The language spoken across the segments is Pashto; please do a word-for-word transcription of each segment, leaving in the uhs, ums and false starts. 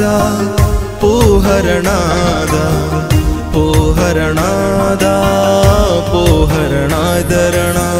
دا پوهرنا دا پوهرنا دا پوهرنا درنا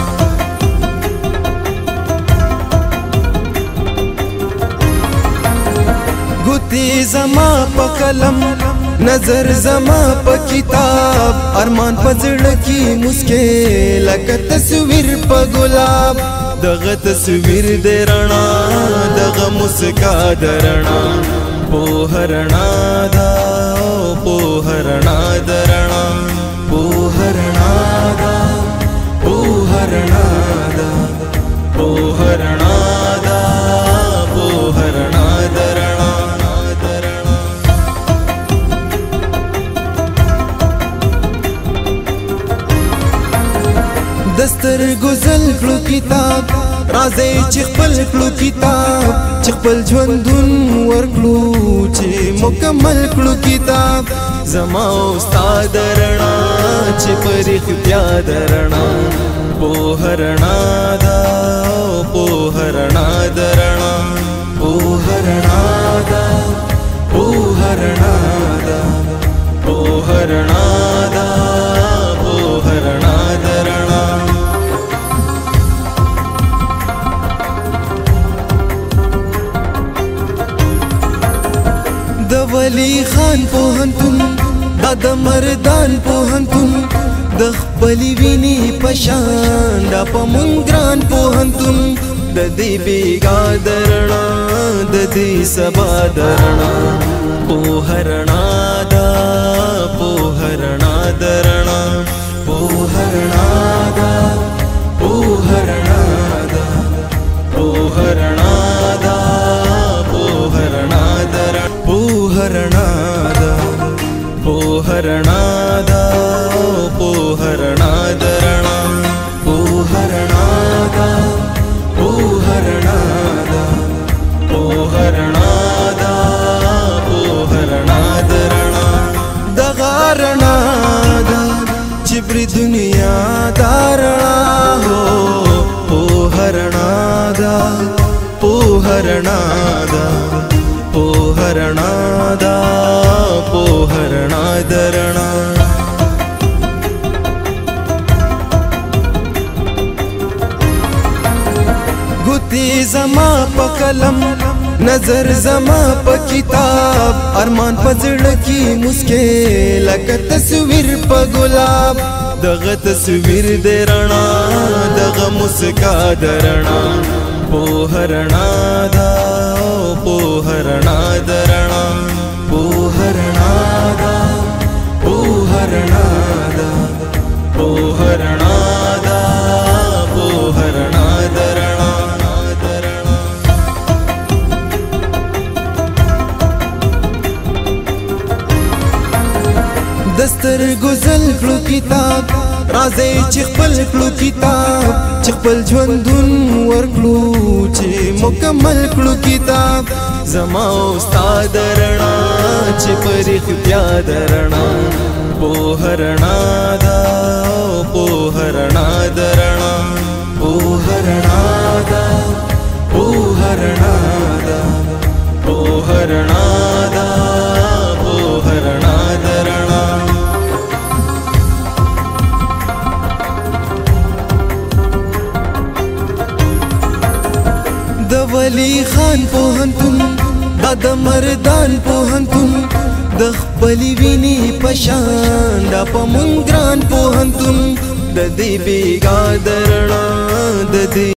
گوتی زما پا قلم نظر زما پا کتاب ارمان پا زڑکی مسکے لکا تصویر پا گلاب دغه تصویر دې رڼا دغه مسکا درنا پوهرنا دا پوهرنا درنا پوهرنا دا پوهرنا دا پوهرنا دا پوهرنا درنا دستر گزل کلو کتاب رازی چی خپل کلو کتاب چی خپل ژوندون ورکلو چی مکمل کلو کتاب زما استاد رڼا چی پریخ بیا درنا پوهرنا دا پوهرنا درنا پوهرنا دا پوهرنا دا پوهرنا دا پوهرنا درنا د ولی خان پوهنتون دا د مردان پوهنتون د خپلې وینې په شان دا په مونږ ګران پوهنتون د دې بیګا درنا د دې سبا درنا پوهرنا دا پوهرنا درنا پوهرنا دا پوهرنا دا پوهرنا دا پوهرنا درنا پوهرنا دا پوهرنا دا پوهرنا درنا پوهرنا دا پوهرنا دا پوهرنا دا پوهرنا درنا دغارنا دا چبری دنیا دارنا ہو پوهرنا دا پوهرنا دا پوهرنا دا پوهرنا درنا گوتی زما پا قلم نظر زما پا کتاب ارمان پا زڑکی مسکے لکا تصویر پا گلاب دغه تصویر دې رڼا دغه مسکا درنا پوهرنا دا پوهرنا درنا پوهرنا دا پوهرنا دا پوهرنا دا پوهرنا درنا دستر گزل کلو کتاب رازی چی خپل کلو کتاب چی خپل ژوندون ورکلو چی مکمل کلو کتاب زما استاد رڼا چی پریخ بیا درنا پوهرنا دا پوهرنا درنا پوهرنا دا پوهرنا دا پوهرنا دا پوهرنا درنا د ولی خان پوهنتون دا د مردان پوهنتون د خپلې وینې په شان دا په مونږ ګران پوهنتون د دې بیګا درنا د دې